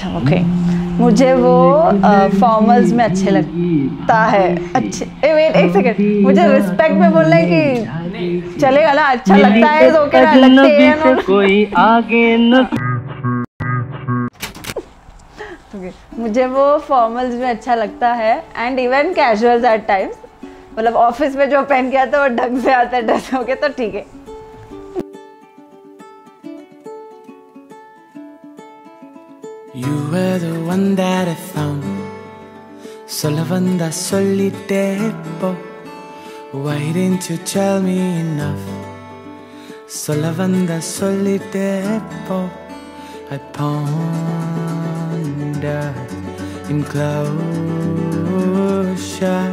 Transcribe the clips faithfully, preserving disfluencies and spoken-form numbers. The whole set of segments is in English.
अच्छा ओके, मुझे वो फॉर्मल्स में अच्छे लगता है। अच्छे ए वेट एक सेकंड, मुझे रिस्पेक्ट में बोलना है कि चलेगा ना? अच्छा लगता है तो ओके ना, लगते हैं ना कोई आगे न। okay. मुझे वो फॉर्मल्स में अच्छा लगता है and even casuals at times, मतलब ऑफिस में जो पहन के आता है वो ढंग से आता है ड्रेस होके तो ठीक है। You were the one that I found, solo banda solitepo. Why didn't you tell me enough? Solo banda solitepo. I ponder in closure,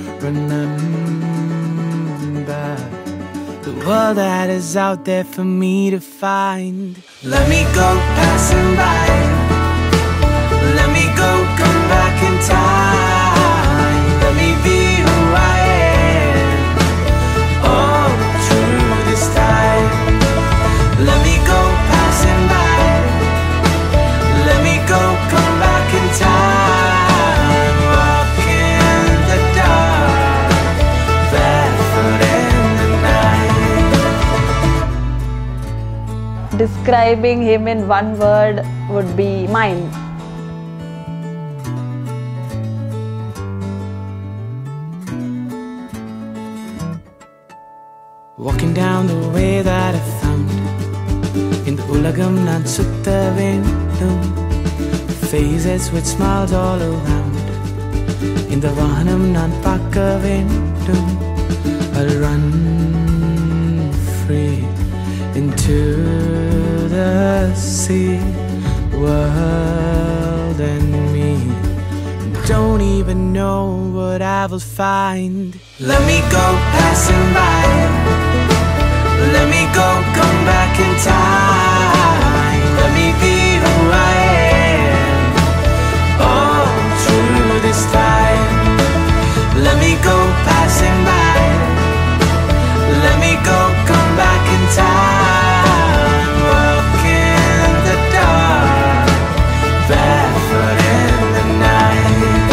remember the world that is out there for me to find. Let me go passing by. Let me go, come back in time. Let me be who I am, all through this time. Let me go, passing by. Let me go, come back in time. Walk in the dark, barefoot in the night. Describing him in one word would be mine. Walking down the way that I found, in the ulagam nan sutta vendum, faces with smiles all around, in the vahanam nan pakka vendum. I'll run free into the sea, world and me. Don't even know what I will find. Let me go passing by. Let me go, come back in time. Let me be who I am, all through this time. Let me go passing by. Let me go, come back in time. Walk in the dark, barefoot in the night.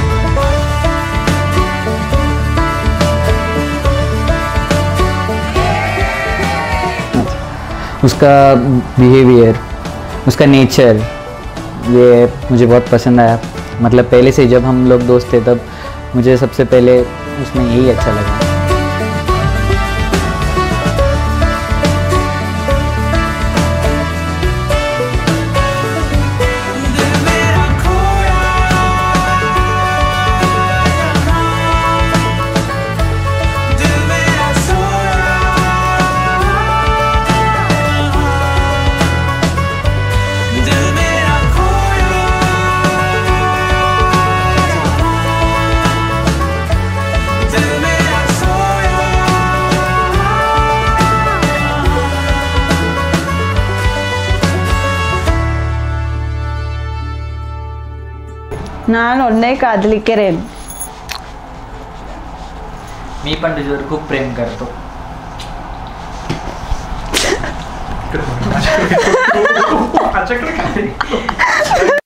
उसका behaviour, उसका nature, ये मुझे बहुत पसंद आया। मतलब पहले से जब हम लोग दोस्त थे तब मुझे सबसे पहले उसमें यही अच्छा लगा। ನಾನು ಒಳ್ಳೆ ಕಾದಲಿಕೆರೇನು मी पण तुझ्यावर खूप प्रेम करतो. माझ्याकडे काय